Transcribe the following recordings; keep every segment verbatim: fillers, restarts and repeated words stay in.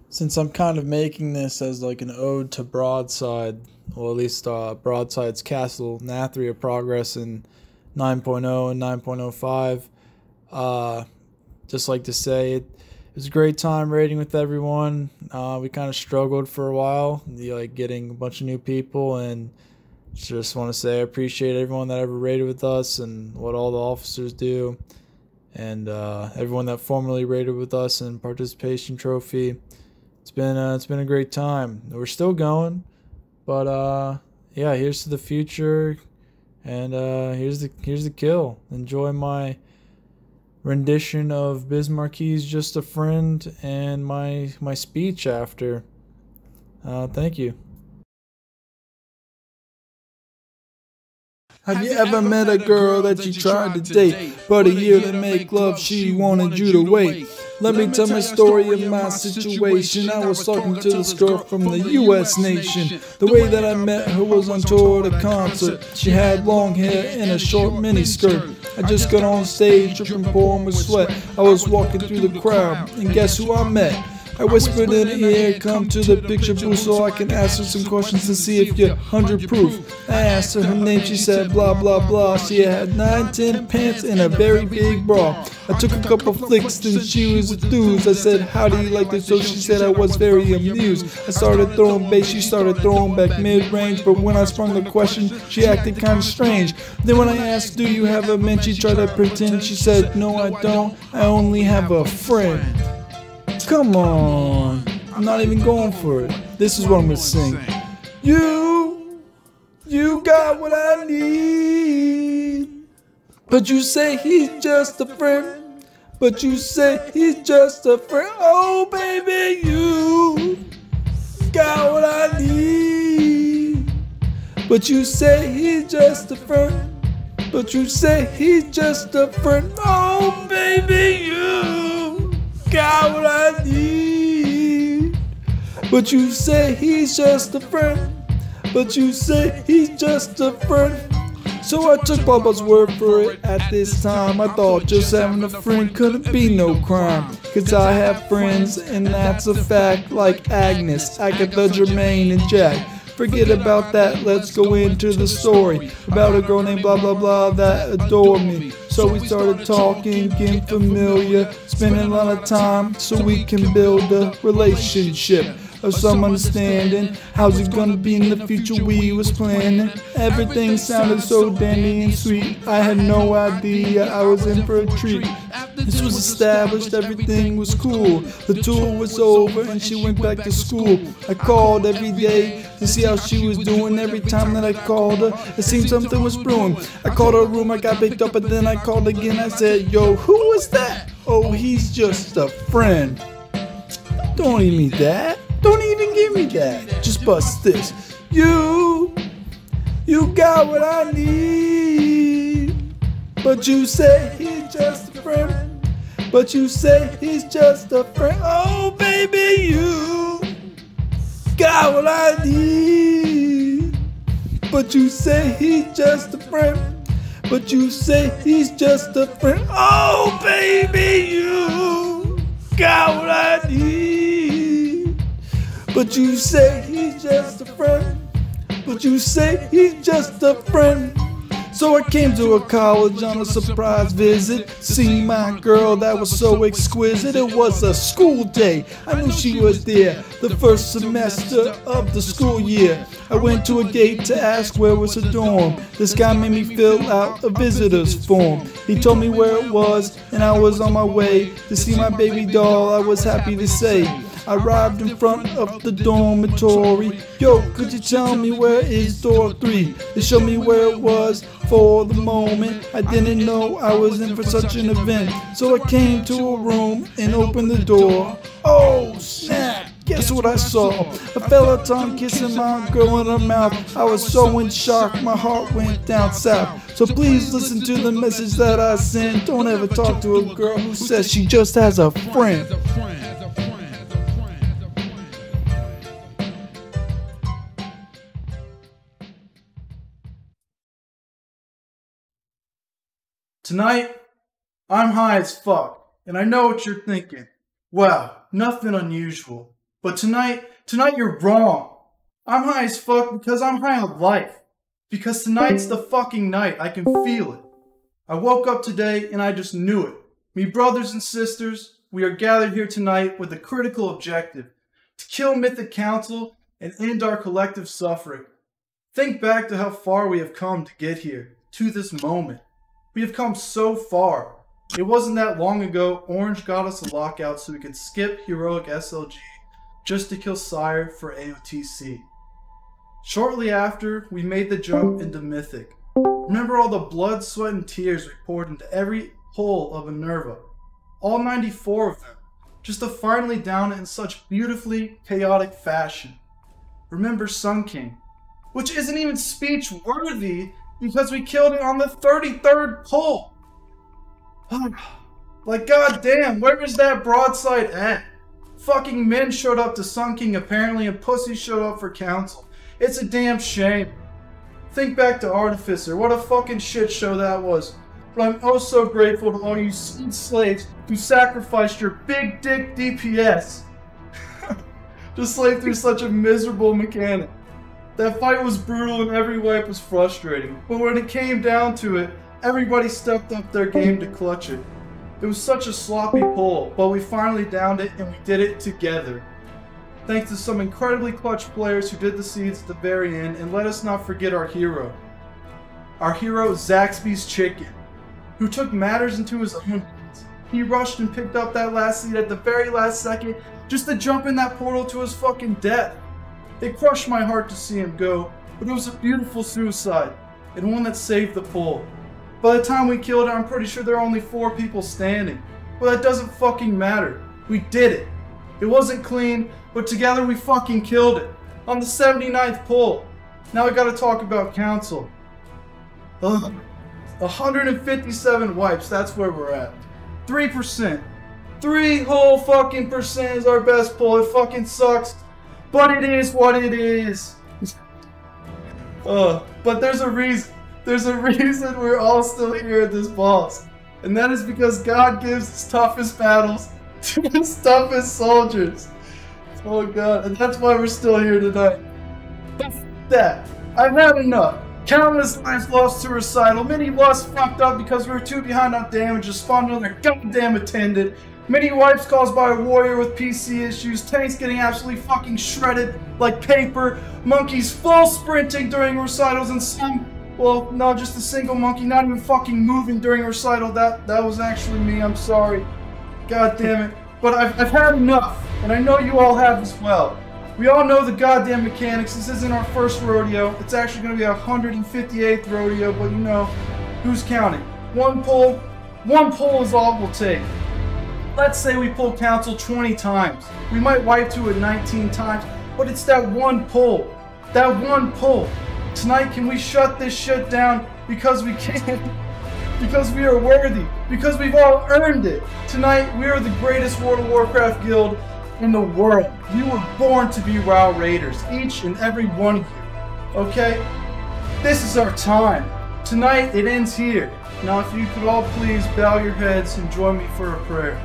Since I'm kind of making this as like an ode to Broadside, or at least uh, Broadside's Castle Nathria progress in nine point oh and nine point oh five, uh, just like to say it, it was a great time raiding with everyone. Uh, we kind of struggled for a while, like getting a bunch of new people, and just want to say I appreciate everyone that ever raided with us and what all the officers do, and uh, everyone that formerly raided with us in participation trophy. It's been uh, it's been a great time. We're still going, but uh, yeah, here's to the future, and uh, here's the here's the kill. Enjoy my rendition of Biz Marquis' "Just a Friend" and my my speech after. Uh, thank you. Have you ever met a girl that you tried to date, but a year to make love she wanted you to wait? Let me tell my story of my situation. I was talking to this girl from the U S nation. The way that I met her was on tour at a concert. She had long hair and a short mini skirt. I just got on stage, dripping pouring with sweat. I was walking through the crowd, and guess who I met? I whispered in her ear, come to the picture booth so I can ask her some questions to see if you're one hundred proof. I asked her her name, she said blah blah blah. She had nine, ten pants and a very big bra. I took a couple flicks, then she was enthused. I said, how do you like this? So she said I was very amused. I started throwing bass, she started throwing back mid-range, but when I sprung the question, she acted kinda strange. Then when I asked, do you have a man? She tried to pretend. She said, no I don't, I only have a friend. Come on, I'm not even going for it. This is what I'm gonna sing. You, you got what I need, but you say he's just a friend. But you say he's just a friend. Oh baby, you got what I need, but you say he's just a friend. But you say he's just a friend. Oh baby, you got what I need, but you say he's just a friend. But you say he's just a friend. So I took Baba's word for it. At this time I thought just having a friend couldn't be no crime, cause I have friends and that's a fact, like Agnes, Agatha, Jermaine, and Jack. Forget about that, let's go into the story about a girl named blah blah blah that adored me. So we started talking, getting familiar, spending a lot of time so we can build a relationship of some understanding. How's it gonna be in the future? We was planning. Everything sounded so dandy and sweet. I had no idea I was in for a treat. This was established, everything was cool. The tour was over and she went back to school. I called every day to see how she was doing. Every time that I called her, it seemed something was brewing. I called her room, I got picked up, and then I called again. I said, yo, who was that? Oh, he's just a friend. Don't give me that. Don't even give me that. Just bust this. You, you got what I need, but you say he's just a friend. But you say he's just a friend. Oh baby, you got what I need, but you say he's just a friend. But you say he's just a friend. Oh baby, you got what I need, but you say he's just a friend. But you say he's just a friend. So I came to a college on a surprise visit, see my girl that was so exquisite. It was a school day, I knew she was there, the first semester of the school year. I went to a gate to ask where was her dorm. This guy made me fill out a visitor's form. He told me where it was, and I was on my way to see my baby doll, I was happy to say. I arrived in front of the dormitory. Yo, could you tell me where is door three? They showed me where it was. For the moment, I didn't know I was in for such an event. So I came to a room and opened the door. Oh snap! Guess what I saw? A fella tongue kissing my girl in her mouth. I was so in shock, my heart went down south. So please listen to the message that I sent. Don't ever talk to a girl who says she just has a friend. Tonight, I'm high as fuck, and I know what you're thinking. Wow, nothing unusual. But tonight, tonight you're wrong. I'm high as fuck because I'm high on life. Because tonight's the fucking night. I can feel it. I woke up today and I just knew it. Me brothers and sisters, we are gathered here tonight with a critical objective. To kill Mythic Council and end our collective suffering. Think back to how far we have come to get here. To this moment. We have come so far. It wasn't that long ago, Orange got us a lockout so we could skip heroic S L G just to kill Sire for A O T C. Shortly after, we made the jump into Mythic. Remember all the blood, sweat, and tears we poured into every hole of Minerva. All ninety-four of them, just to finally down it in such beautifully chaotic fashion. Remember Sun King, which isn't even speech worthy because we killed it on the thirty-third pull. Like, goddamn, where is that Broadside at? Fucking men showed up to Sun King apparently, and pussies showed up for council. It's a damn shame. Think back to Artificer, what a fucking shit show that was. But I'm oh so grateful to all you seed slaves who sacrificed your big dick D P S to slave through such a miserable mechanic. That fight was brutal and every wipe was frustrating, but when it came down to it, everybody stepped up their game to clutch it. It was such a sloppy pull, but we finally downed it and we did it together. Thanks to some incredibly clutch players who did the seeds at the very end, and let us not forget our hero. Our hero, Zaxby's Chicken, who took matters into his own hands. He rushed and picked up that last seed at the very last second just to jump in that portal to his fucking death. It crushed my heart to see him go, but it was a beautiful suicide, and one that saved the pull. By the time we killed it, I'm pretty sure there are only four people standing. But that doesn't fucking matter. We did it. It wasn't clean, but together we fucking killed it. On the seventy-ninth pull. Now I gotta talk about council. Ugh. one hundred fifty-seven wipes, that's where we're at. three percent. Three whole fucking percent is our best pull. It fucking sucks. But it is what it is. uh, but there's a reason. There's a reason we're all still here at this boss. And that is because God gives his toughest battles to his toughest soldiers. Oh god, and that's why we're still here tonight. But f that. I've had enough. Countless lives lost to recital. Many lost fucked up because we were too behind on damage to spawn another goddamn attendant. Many wipes caused by a warrior with P C issues. Tanks getting absolutely fucking shredded like paper. Monkeys full sprinting during recitals, and some, well, no, just a single monkey not even fucking moving during recital. That that was actually me, I'm sorry. God damn it. But I've, I've had enough, and I know you all have as well. We all know the goddamn mechanics. This isn't our first rodeo. It's actually going to be our one hundred fifty-eighth rodeo, but you know, who's counting? One pull, one pull is all we'll take. Let's say we pull council twenty times. We might wipe to it nineteen times, but it's that one pull. That one pull. Tonight, can we shut this shit down because we can? Because we are worthy. Because we've all earned it. Tonight, we are the greatest World of Warcraft guild in the world. You were born to be WoW Raiders, each and every one of you. Okay? This is our time. Tonight, it ends here. Now, if you could all please bow your heads and join me for a prayer.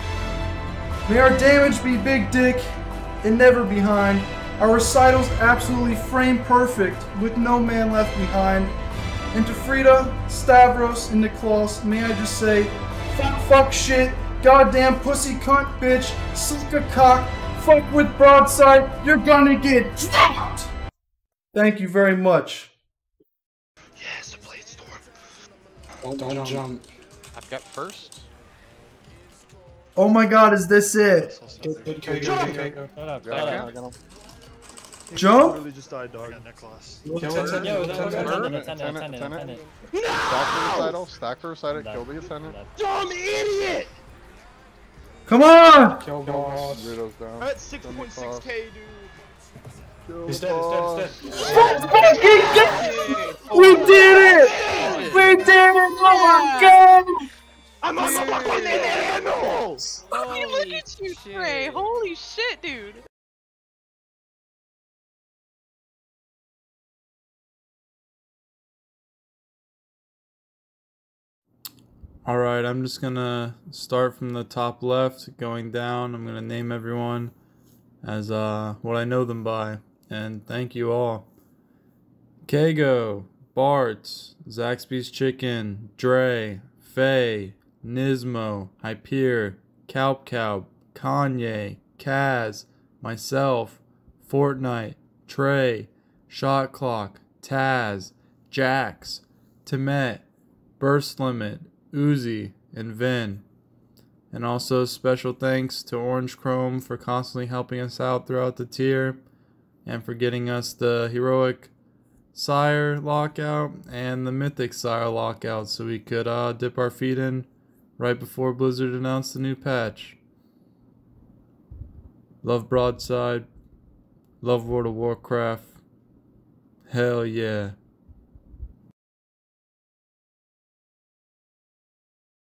May our damage be big dick and never behind. Our recitals absolutely frame perfect with no man left behind. And to Frida, Stavros, and Niklas, may I just say, fuck, fuck shit, goddamn pussy cunt bitch, suck a cock, fuck with Broadside, you're gonna get dropped! Thank you very much. Yes, a blade storm. Don't, don't jump. jump. I've got first. Oh my god, is this it? Good, good, good, good, good, good. Shut up, shut up. Jump? Literally just died, dog. Kill Turn. it, Yo, kill it, kill it. attendant, attendant, attendant, attendant. Stack for recital, stack for recital, kill the attendant. Dumb idiot! Come on! Kill boss. Zero's down. I'm at six point six K, dude. He's dead, he's dead, he's dead. We did it! We did it! Oh my god! I'm on the fucking animals! Holy look at you, Trey! Holy shit, dude! Alright, I'm just gonna start from the top left, going down. I'm gonna name everyone. as uh, what I know them by. And thank you all. Kago, Bart's, Zaxby's Chicken, Dre, Faye, Nismo, Hyper, Calp Calp, Kanye, Kaz, myself, Fortnite, Trey, Shot Clock, Taz, Jax, Timet, Burst Limit, Uzi, and Vin. And also special thanks to Orange Chrome for constantly helping us out throughout the tier and for getting us the Heroic Sire lockout and the Mythic Sire lockout so we could uh, dip our feet in right before Blizzard announced the new patch. Love Broadside. Love World of Warcraft. Hell yeah.